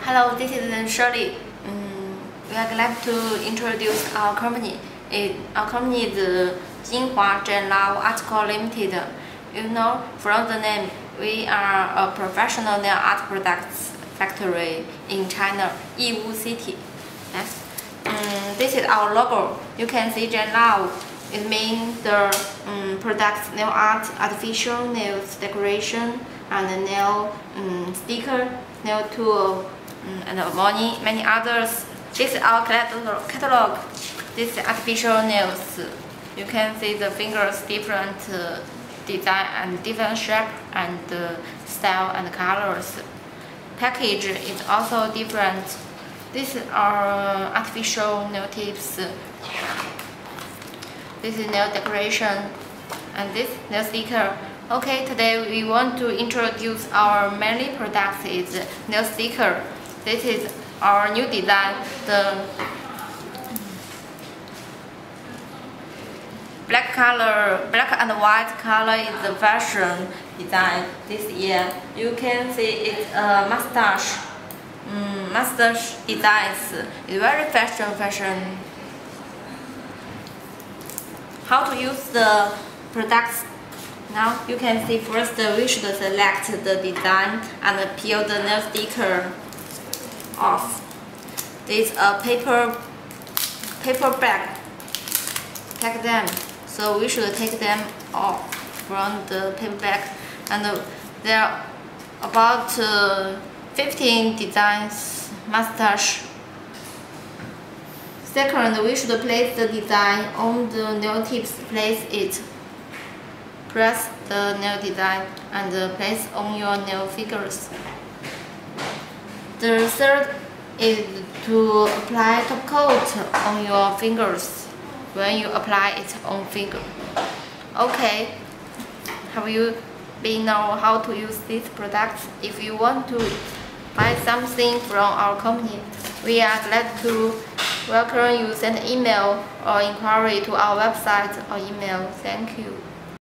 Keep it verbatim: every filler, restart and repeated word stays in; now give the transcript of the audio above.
Hello, this is Shirley. Um, we are glad to introduce our company. It, our company is uh, Jinhua Zhenlao Article Limited. You know, from the name, we are a professional nail art products factory in China, Yiwu City. Yes. Um, this is our logo. You can see Zhenlao. It means the um, products nail art, artificial nails decoration, and nail um, sticker, nail tool, um, and many many others. This is our catalog. catalog. This is artificial nails. You can see the fingers different uh, design and different shape and uh, style and colors. Package is also different. This is our artificial nail tips. This is nail decoration, and this nail sticker. Okay, today we want to introduce our mainly products is nail sticker. This is our new design. The black color, black and white color is the fashion design this year. You can see it's a mustache. Mm, mustache designs is very fashion fashion. How to use the products? Now you can see first we should select the design and peel the nail sticker off. This is a paper paper bag. Take them. So we should take them off from the paper bag, and there are about uh, fifteen designs mustache. Second, we should place the design on the nail tips. Place it. Press the nail design and place on your nail fingers. The third is to apply top coat on your fingers when you apply it on finger. Okay, have you been know how to use these products? If you want to buy something from our company, we are glad to welcome you. Send email or inquiry to our website or email. Thank you.